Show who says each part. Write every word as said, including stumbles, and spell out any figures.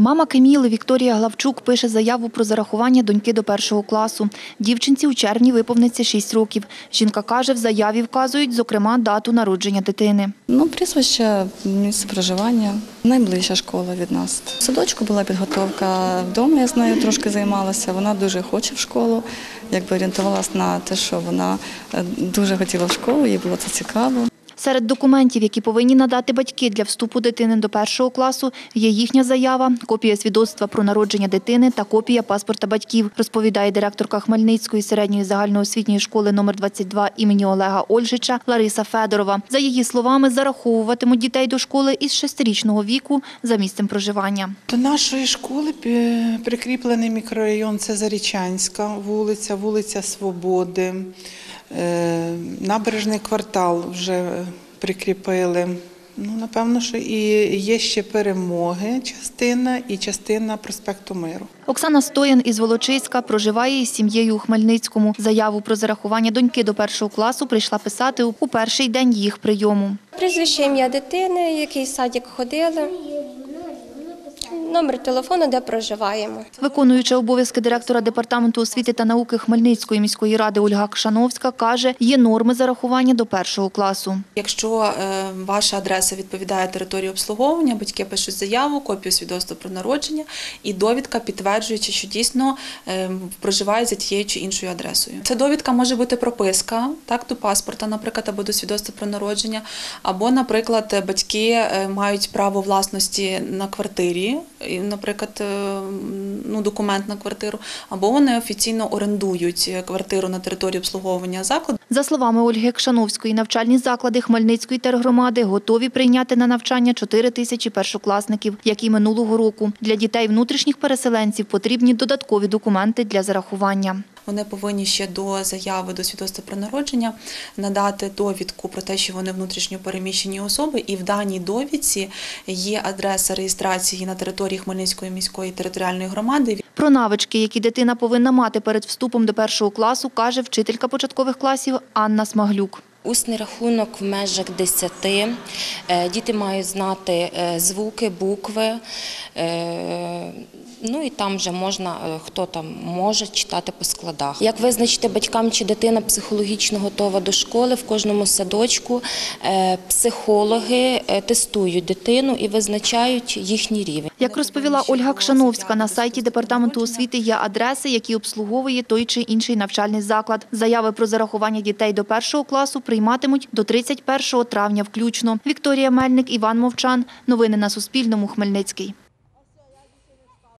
Speaker 1: Мама Кеміли Вікторія Главчук пише заяву про зарахування доньки до першого класу. Дівчинці у червні виповниться шість років. Жінка каже, в заяві вказують, зокрема, дату народження дитини.
Speaker 2: Ну, прізвище, місце проживання, найближча школа від нас. В садочку була підготовка, вдома я з нею трошки займалася. Вона дуже хоче в школу, якби орієнтувалася на те, що вона дуже хотіла в школу, їй було це цікаво.
Speaker 1: Серед документів, які повинні надати батьки для вступу дитини до першого класу, є їхня заява, копія свідоцтва про народження дитини та копія паспорта батьків, розповідає директорка Хмельницької середньої загальноосвітньої школи номер двадцять два імені Олега Ольжича Лариса Федорова. За її словами, зараховуватимуть дітей до школи із шестирічного віку за місцем проживання.
Speaker 3: До нашої школи прикріплений мікрорайон – це Зарічанська вулиця, вулиця Свободи. Набережний квартал вже прикріпили. Ну, напевно, що і є ще Перемоги частина і частина проспекту Миру.
Speaker 1: Оксана Стоян із Волочиська проживає із сім'єю у Хмельницькому. Заяву про зарахування доньки до першого класу прийшла писати у перший день їх прийому.
Speaker 4: Прізвище, ім'я дитини, який садик ходили, номер телефону, де проживаємо.
Speaker 1: Виконуюча обов'язки директора департаменту освіти та науки Хмельницької міської ради Ольга Кшановська каже, є норми зарахування до першого класу.
Speaker 5: Якщо ваша адреса відповідає території обслуговування, батьки пишуть заяву, копію свідоцтва про народження і довідка, підтверджуючи, що дійсно проживають за тією чи іншою адресою. Ця довідка може бути прописка, так, до паспорта, наприклад, або до свідоцтва про народження, або, наприклад, батьки мають право власності на квартирі, наприклад, ну, документ на квартиру, або вони офіційно орендують квартиру на території обслуговування закладу.
Speaker 1: За словами Ольги Кшановської, навчальні заклади Хмельницької тергромади готові прийняти на навчання чотири тисячі першокласників, як і минулого року. Для дітей внутрішніх переселенців потрібні додаткові документи для зарахування.
Speaker 5: Вони повинні ще до заяви, до свідоцтва про народження надати довідку про те, що вони внутрішньо переміщені особи, і в даній довідці є адреса реєстрації на території Хмельницької міської територіальної громади.
Speaker 1: Про навички, які дитина повинна мати перед вступом до першого класу, каже вчителька початкових класів Анна Смаглюк.
Speaker 6: Усний рахунок в межах десяти. Діти мають знати звуки, букви. Ну і там вже можна, хто там може читати по складах. Як визначити батькам, чи дитина психологічно готова до школи, в кожному садочку психологи тестують дитину і визначають їхній рівень.
Speaker 1: Як розповіла Ольга Кшановська, на сайті департаменту освіти є адреси, які обслуговує той чи інший навчальний заклад. Заяви про зарахування дітей до першого класу прийматимуть до тридцять першого травня включно. Вікторія Мельник, Іван Мовчан. Новини на Суспільному. Хмельницький.